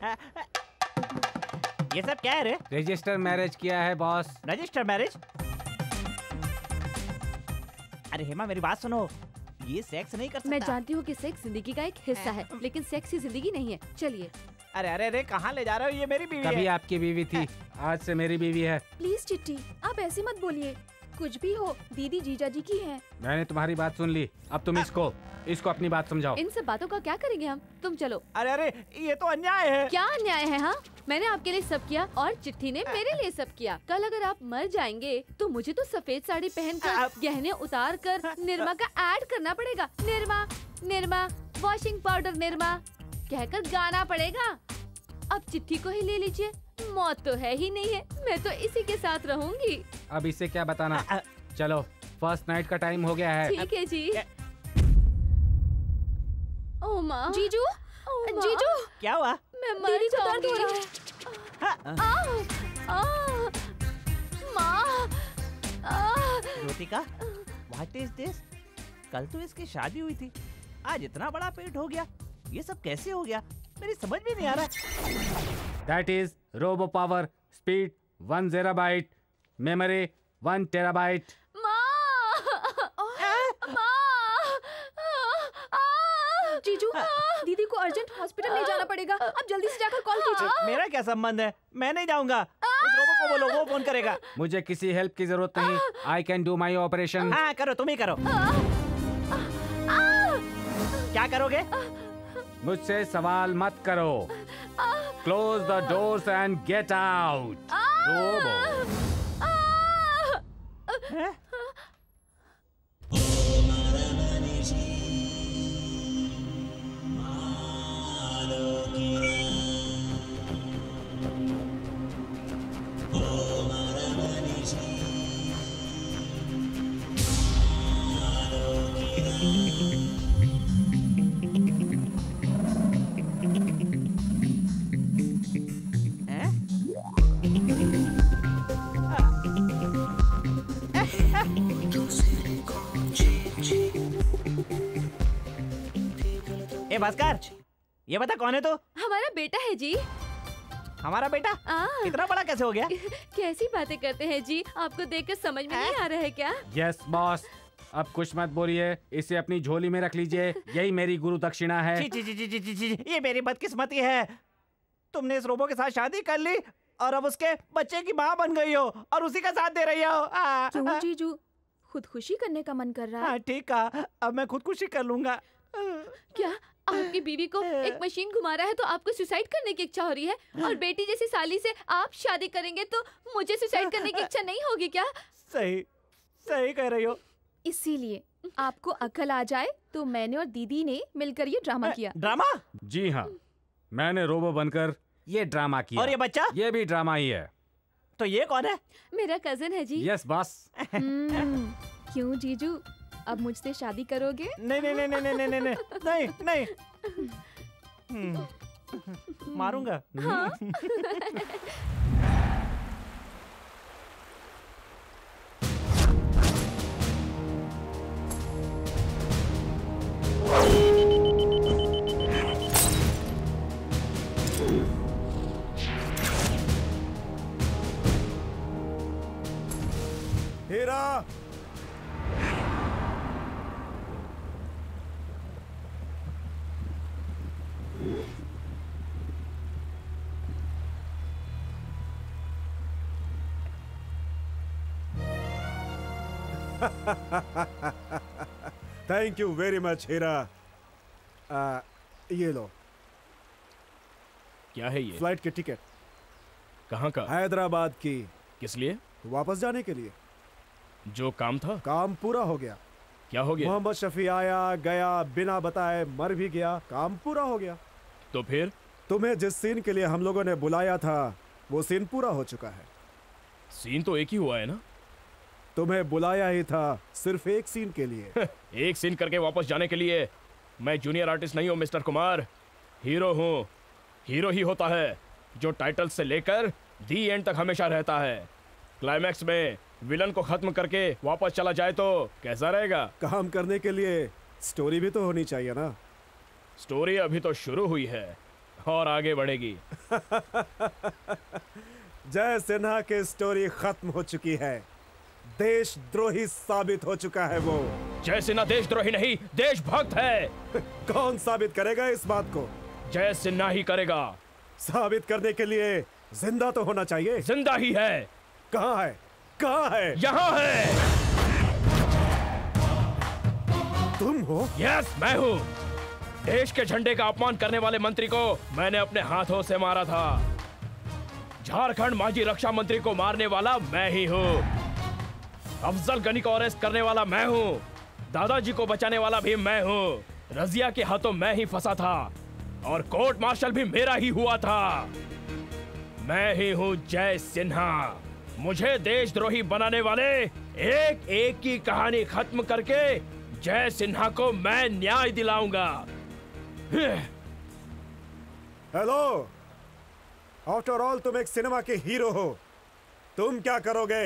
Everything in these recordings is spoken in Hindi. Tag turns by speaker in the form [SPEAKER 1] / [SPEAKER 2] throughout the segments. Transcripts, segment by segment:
[SPEAKER 1] ये सब क्या है रे?
[SPEAKER 2] रजिस्टर मैरिज किया है बॉस।
[SPEAKER 1] Register marriage? अरे हेमा मेरी बात सुनो, ये सेक्स नहीं कर सकता।
[SPEAKER 3] मैं जानती हूँ कि सेक्स जिंदगी का एक हिस्सा है, लेकिन सेक्स ही जिंदगी नहीं है। चलिए।
[SPEAKER 1] अरे अरे अरे कहाँ ले जा रहे हो? ये मेरी बीवी
[SPEAKER 2] कभी
[SPEAKER 1] है।
[SPEAKER 2] आपकी बीवी थी, आज से मेरी बीवी है।
[SPEAKER 4] प्लीज चिट्टी, आप ऐसे मत बोलिए। कुछ भी हो, दीदी जीजा जी की है।
[SPEAKER 2] मैंने तुम्हारी बात सुन ली, अब तुम इसको अपनी बात समझाओ।
[SPEAKER 3] इन सब बातों का क्या करेंगे हम? तुम चलो।
[SPEAKER 1] अरे अरे ये तो अन्याय है।
[SPEAKER 3] क्या अन्याय है? हाँ, मैंने आपके लिए सब किया और चिट्ठी ने मेरे लिए सब किया। कल अगर आप मर जाएंगे तो मुझे तो सफेद साड़ी पहनकर, गहने उतार कर निरमा का ऐड करना पड़ेगा। निरमा निरमा वॉशिंग पाउडर निरमा कहकर गाना पड़ेगा। अब चिट्ठी को ही ले लीजिए, मौत तो है ही नहीं है, मैं तो इसी के साथ रहूंगी।
[SPEAKER 2] अब इसे क्या बताना। चलो, फर्स्ट नाइट का टाइम हो गया है।
[SPEAKER 3] ठीक है जी। ओ माँ,
[SPEAKER 4] जीजू,
[SPEAKER 3] ओ माँ,
[SPEAKER 4] जीजू,
[SPEAKER 1] क्या हुआ?
[SPEAKER 3] मैं मर
[SPEAKER 4] दीदी को दर्द हो
[SPEAKER 3] जाऊंगी।
[SPEAKER 4] रहा है।
[SPEAKER 3] माँ,
[SPEAKER 1] ज्योतिका, व्हाट इज दिस? कल तो इसकी शादी हुई थी, आज इतना बड़ा पेट हो गया। ये सब कैसे हो गया? मेरी समझ में नहीं आ रहा।
[SPEAKER 2] That is Robo Power, speed 1 ZB, memory 1 TB.
[SPEAKER 4] जीजू, दीदी को अर्जेंट हॉस्पिटल ले जाना पड़ेगा। आप जल्दी से जाकर कॉल कीजिए।
[SPEAKER 1] मेरा क्या संबंध है? मैं नहीं जाऊंगा। उस रोबो को बोलो, वो फोन करेगा।
[SPEAKER 2] मुझे किसी हेल्प की जरूरत नहीं। I can do my operation.
[SPEAKER 1] हाँ करो, तुम ही करो। क्या करोगे?
[SPEAKER 2] मुझसे सवाल मत करो। Close the doors and get out. Robo.
[SPEAKER 1] ए भास्कर, ये बता कौन है तू?
[SPEAKER 3] हमारा बेटा है जी।
[SPEAKER 1] हमारा बेटा? इतना बड़ा कैसे हो गया?
[SPEAKER 3] कैसी बातें करते हैं जी, आपको देखकर समझ में नहीं आ रहा है क्या?
[SPEAKER 2] Yes boss. अब कुछ मत बोलिए, इसे अपनी झोली में रख लीजिए। यही मेरी गुरु दक्षिणा है।
[SPEAKER 1] जी जी जी जी जी जी, ये मेरी बदकिस्मती है। तुमने इस रोबो के साथ शादी कर ली और अब उसके बच्चे की माँ बन गई हो और उसी का साथ दे रही हो।
[SPEAKER 4] क्यों जीजू, खुदकुशी करने का मन कर रहा है?
[SPEAKER 1] ठीक है, अब मैं खुदकुशी कर लूंगा।
[SPEAKER 3] क्या आपकी बीवी को एक मशीन घुमा रहा है तो आपको सुसाइड करने की इच्छा हो रही है? और बेटी जैसी साली से आप शादी करेंगे तो मुझे सुसाइड करने की इच्छा नहीं होगी क्या?
[SPEAKER 1] सही सही कह रही हो।
[SPEAKER 4] इसीलिए आपको अकल आ जाए तो मैंने और दीदी ने मिलकर ये ड्रामा किया।
[SPEAKER 1] ड्रामा?
[SPEAKER 2] जी हाँ, मैंने रोबो बनकर ये ड्रामा किया।
[SPEAKER 1] और ये बच्चा?
[SPEAKER 2] ये भी ड्रामा ही है।
[SPEAKER 1] तो ये कौन है?
[SPEAKER 3] मेरा कजन है जी।
[SPEAKER 2] Yes boss.
[SPEAKER 4] क्यों जीजू, अब मुझसे शादी करोगे?
[SPEAKER 1] नहीं नहीं नहीं नहीं नहीं नहीं नहीं नहीं, मारूंगा।
[SPEAKER 3] हाँ?
[SPEAKER 5] Heera, thank you very much Heera. ये लो।
[SPEAKER 6] क्या है ये?
[SPEAKER 5] फ्लाइट की टिकट।
[SPEAKER 6] कहाँ का?
[SPEAKER 5] हैदराबाद की।
[SPEAKER 6] किस लिए?
[SPEAKER 5] वापस जाने के लिए।
[SPEAKER 6] जो काम था?
[SPEAKER 5] काम पूरा हो गया।
[SPEAKER 6] क्या हो गया?
[SPEAKER 5] मोहम्मद शफी आया गया, बिना बताए मर भी गया, काम पूरा हो गया।
[SPEAKER 6] तो फिर?
[SPEAKER 5] तुम्हें जिस सीन के लिए हम लोगों ने बुलाया था वो सीन पूरा हो चुका है।
[SPEAKER 6] सीन तो एक ही हुआ है ना?
[SPEAKER 5] तुम्हें बुलाया ही था सिर्फ एक सीन के लिए।
[SPEAKER 6] एक सीन करके वापस जाने के लिए? मैं जूनियर आर्टिस्ट नहीं हूँ मिस्टर कुमार, हीरो हूँ। हीरो ही होता है जो टाइटल से लेकर दी एंड तक हमेशा रहता है। क्लाइमैक्स में विलन को खत्म करके वापस चला जाए तो कैसा रहेगा?
[SPEAKER 5] काम करने के लिए स्टोरी भी तो होनी चाहिए ना।
[SPEAKER 6] स्टोरी अभी तो शुरू हुई है, और आगे बढ़ेगी।
[SPEAKER 5] जय सिन्हा की स्टोरी खत्म हो चुकी है। देशद्रोही साबित हो चुका है वो।
[SPEAKER 6] जय सिन्हा देशद्रोही नहीं, देशभक्त है।
[SPEAKER 5] कौन साबित करेगा इस बात को?
[SPEAKER 6] जय सिन्हा ही करेगा।
[SPEAKER 5] साबित करने के लिए जिंदा तो होना चाहिए।
[SPEAKER 6] जिंदा ही है।
[SPEAKER 5] कहाँ है? कहाँ है?
[SPEAKER 6] यहाँ है।
[SPEAKER 5] तुम हो?
[SPEAKER 6] यस, मैं हूँ। देश के झंडे का अपमान करने वाले मंत्री को मैंने अपने हाथों से मारा था। झारखंड माजी रक्षा मंत्री को मारने वाला मैं ही हूँ। अफजल गनी को अरेस्ट करने वाला मैं हूँ। दादाजी को बचाने वाला भी मैं हूँ। रजिया के हाथों मैं ही फंसा था और कोर्ट मार्शल भी मेरा ही हुआ था। मैं ही हूँ जय सिन्हा। मुझे देशद्रोही बनाने वाले एक एक की कहानी खत्म करके जय सिन्हा को मैं न्याय दिलाऊंगा।
[SPEAKER 5] हेलो, आफ्टर ऑल तुम एक सिनेमा के हीरो हो। तुम क्या करोगे?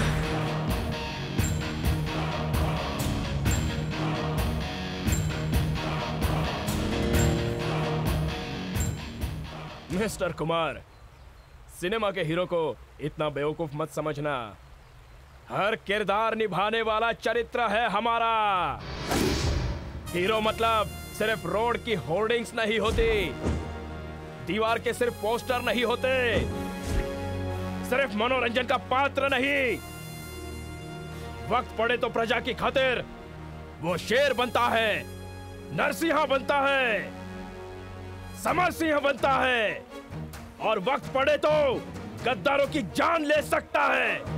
[SPEAKER 6] मिस्टर कुमार, सिनेमा के हीरो को इतना बेवकूफ मत समझना। हर किरदार निभाने वाला चरित्र है हमारा। हीरो मतलब सिर्फ रोड की होर्डिंग्स नहीं होती, दीवार के सिर्फ पोस्टर नहीं होते, सिर्फ मनोरंजन का पात्र नहीं। वक्त पड़े तो प्रजा की खातिर वो शेर बनता है, नरसिंह बनता है, समर सिंह बनता है और वक्त पड़े तो गद्दारों की जान ले सकता है।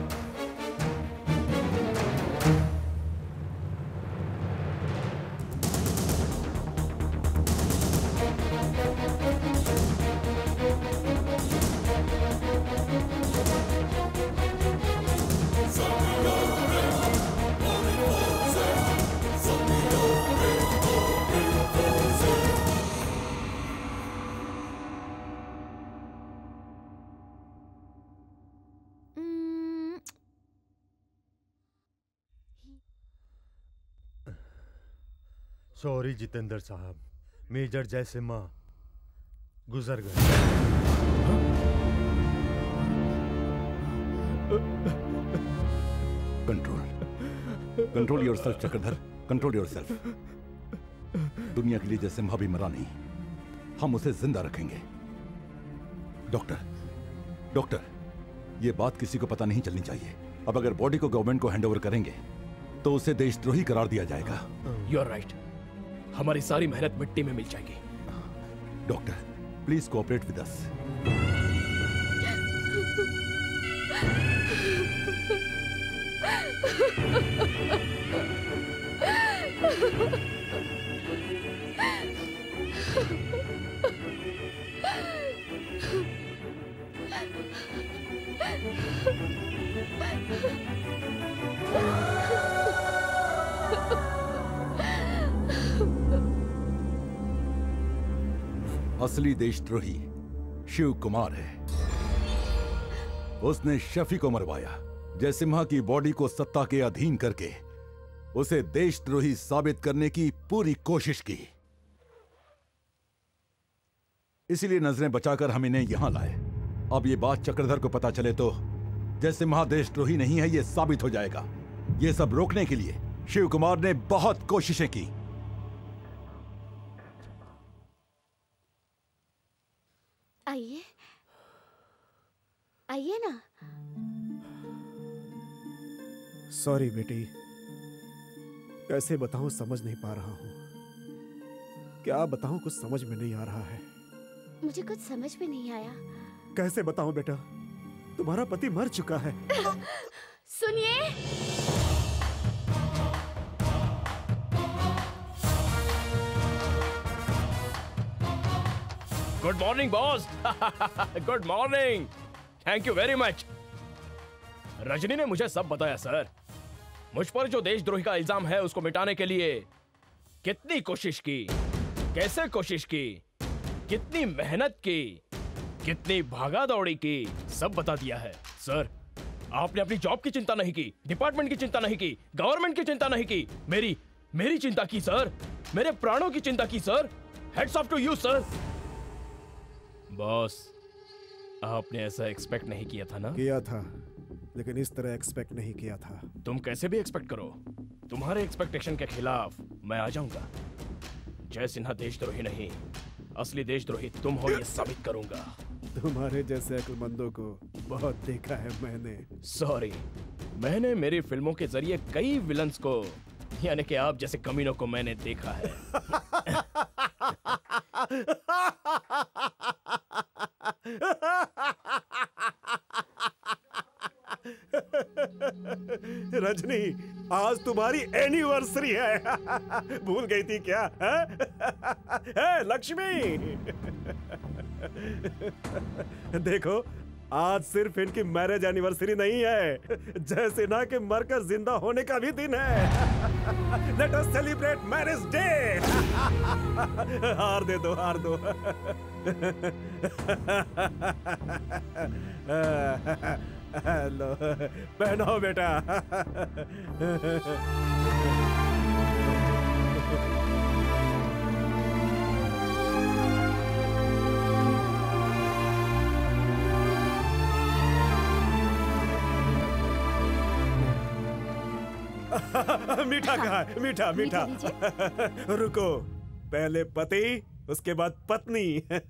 [SPEAKER 7] सॉरी जितेंद्र साहब, मेजर जयसिम्हा गुजर गए।
[SPEAKER 8] Control yourself Chakradhar, control yourself. दुनिया के लिए जयसिम्हा भी मरा नहीं, हम उसे जिंदा रखेंगे। डॉक्टर, ये बात किसी को पता नहीं चलनी चाहिए। अब अगर बॉडी को गवर्नमेंट को हैंडओवर करेंगे तो उसे देशद्रोही करार दिया जाएगा।
[SPEAKER 6] यू आर राइट, हमारी सारी मेहनत मिट्टी में मिल जाएगी।
[SPEAKER 8] Doctor, please cooperate with us. असली देशद्रोही शिव कुमार है। उसने शफी को मरवाया, जयसिम्हा की बॉडी को सत्ता के अधीन करके उसे देशद्रोही साबित करने की पूरी कोशिश की। इसीलिए नजरें बचाकर हम इन्हें यहां लाए। अब ये बात चक्रधर को पता चले तो जयसिम्हा देशद्रोही नहीं है ये साबित हो जाएगा। ये सब रोकने के लिए शिव कुमार ने बहुत कोशिशें की।
[SPEAKER 9] आइए आइए ना।
[SPEAKER 5] सॉरी बेटी, कैसे बताऊं समझ नहीं पा रहा हूं। क्या बताऊं, कुछ समझ में नहीं आ रहा है।
[SPEAKER 9] मुझे कुछ समझ में नहीं आया।
[SPEAKER 5] कैसे बताऊं बेटा, तुम्हारा पति मर चुका है।
[SPEAKER 9] सुनिए,
[SPEAKER 6] good morning boss. Good morning, thank you very much. Rajni ने मुझे सब बताया सर। मुझ पर जो देशद्रोही का इल्जाम है उसको मिटाने के लिए कितनी कोशिश की, कैसे कोशिश की, कितनी मेहनत की, कितनी भागा दौड़ी की, सब बता दिया है सर। आपने अपनी जॉब की चिंता नहीं की, डिपार्टमेंट की चिंता नहीं की, गवर्नमेंट की चिंता नहीं की, मेरी चिंता की सर, मेरे प्राणों की चिंता की sir. Heads off to you sir. Boss, आपने ऐसा एक्सपेक्ट नहीं किया था ना?
[SPEAKER 5] किया था, लेकिन इस तरह एक्सपेक्ट नहीं किया था।
[SPEAKER 6] तुम कैसे भी एक्सपेक्ट करो, तुम्हारे एक्सपेक्टेशन के खिलाफ मैं आ जाऊंगा। जय सिन्हा देशद्रोही नहीं, असली देशद्रोही तुम हो ये साबित करूंगा।
[SPEAKER 5] तुम्हारे जैसे अक्लमंदों को बहुत देखा है मैंने।
[SPEAKER 6] सॉरी, मैंने मेरी फिल्मों के जरिए कई विलन्स को, यानी कि आप जैसे कमीनों को मैंने देखा है।
[SPEAKER 5] रजनी, आज तुम्हारी एनिवर्सरी है। भूल गई थी क्या? है लक्ष्मी। देखो, आज सिर्फ इनकी मैरिज एनिवर्सरी नहीं है, जय सिन्हा के मरकर जिंदा होने का भी दिन है। Let us celebrate marriage day. हार दे दो, हार दो। लो, पहनाओ बेटा। मीठा कहाँ है? मीठा मीठा। रुको, पहले पति, उसके बाद पत्नी।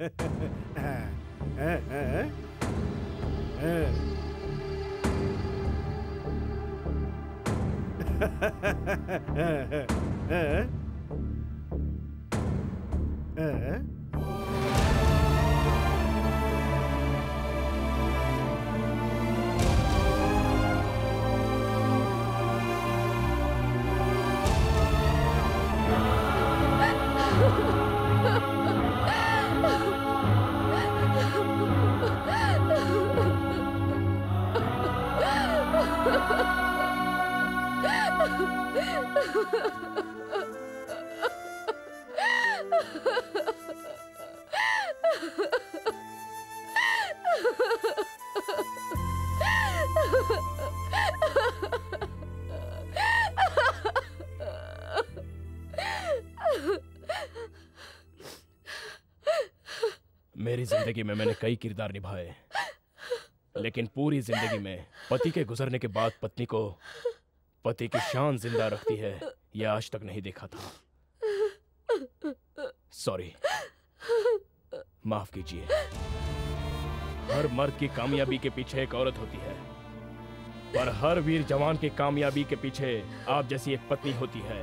[SPEAKER 6] मेरी जिंदगी में मैंने कई किरदार निभाए, लेकिन पूरी जिंदगी में पति के गुजरने के बाद पत्नी को पति की शान जिंदा रखती है, यह आज तक नहीं देखा था। सॉरी, माफ कीजिए। हर मर्द की कामयाबी के पीछे एक औरत होती है, पर हर वीर जवान की कामयाबी के पीछे आप जैसी एक पत्नी होती है।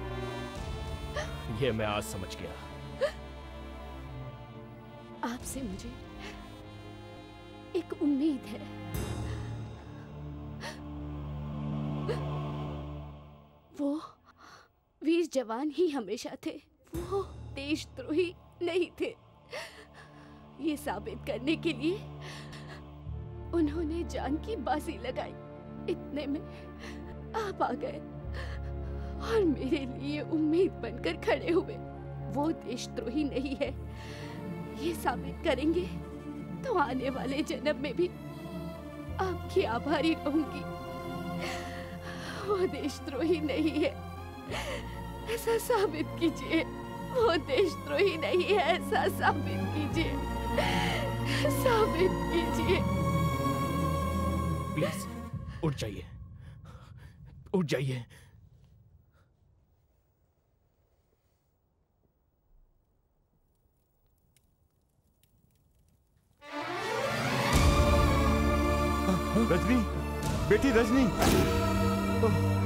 [SPEAKER 6] यह मैं आज समझ गया।
[SPEAKER 9] आपसे मुझे एक उम्मीद है। वो वीर जवान ही हमेशा थे, वो देशद्रोही नहीं थे। ये साबित करने के लिए उन्होंने जान की बाजी लगाई। इतने में आप आ गए और मेरे लिए उम्मीद बनकर खड़े हुए। वो देशद्रोही नहीं है, ये साबित करेंगे तो आने वाले जन्म में भी आपकी आभारी रहूंगी। वो देशद्रोही नहीं है, ऐसा साबित कीजिए। वो देशद्रोही नहीं है, ऐसा साबित कीजिए, साबित कीजिए।
[SPEAKER 6] प्लीज उठ जाइए, उठ जाइए।
[SPEAKER 8] रजनी, बेटी रजनी।